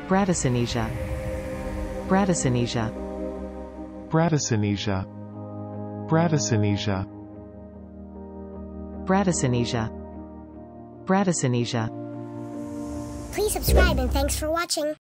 bradycinesia, bradycinesia, bradycinesia, bradycinesia, bradycinesia, bradycinesia. Please subscribe and thanks for watching.